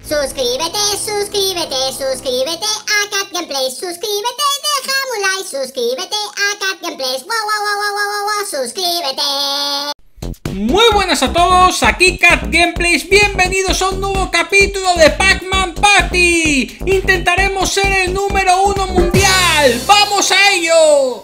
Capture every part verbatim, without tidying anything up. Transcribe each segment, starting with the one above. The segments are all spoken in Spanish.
Suscríbete, suscríbete, suscríbete a Cat Gameplays. Suscríbete, déjame un like. Suscríbete a Cat Gameplays. Wow, wow, wow, wow, wow, wow, suscríbete. Muy buenas a todos, aquí Cat Gameplays. Bienvenidos a un nuevo capítulo de Pac-Man Party. Intentaremos ser el número uno mundial. ¡Vamos a ello!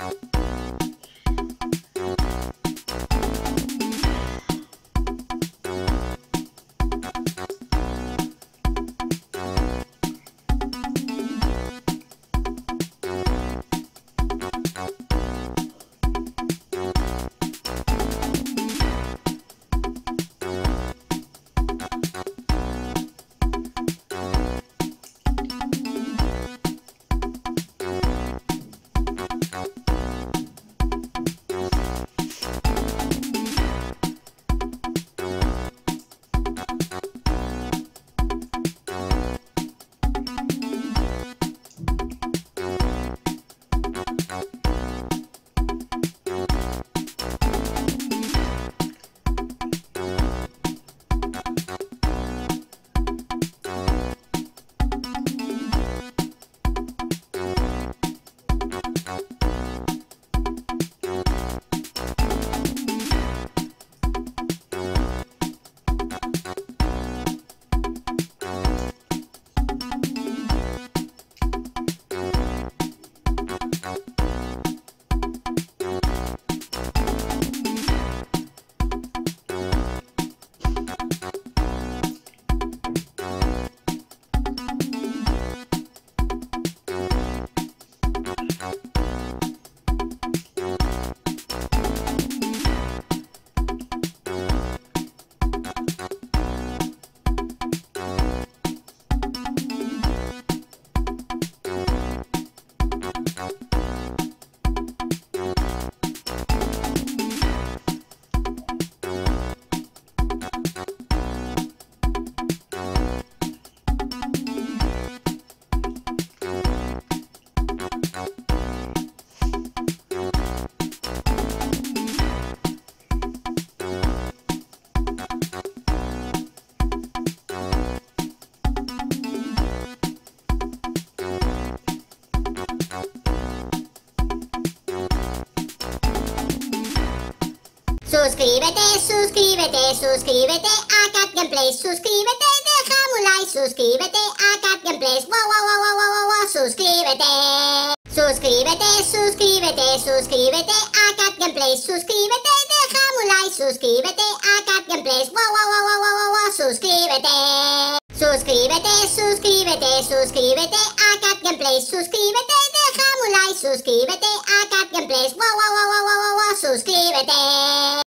Suscríbete, suscríbete, suscríbete a Cat Gameplays, suscríbete, déjame un like, suscríbete a Cat Gameplays, wow, wow, wow, wow, wow, wow, suscríbete. Suscríbete, suscríbete, suscríbete a Cat Gameplays, suscríbete, déjame un like, suscríbete a Cat Gameplays, wow, wow, wow, wow, wow, wow, wow, suscríbete. Suscríbete, suscríbete, suscríbete a Cat Gameplays, suscríbete, déjame un like, suscríbete a Cat Gameplays, wow, wow, wow, wow, wow, wow, suscríbete.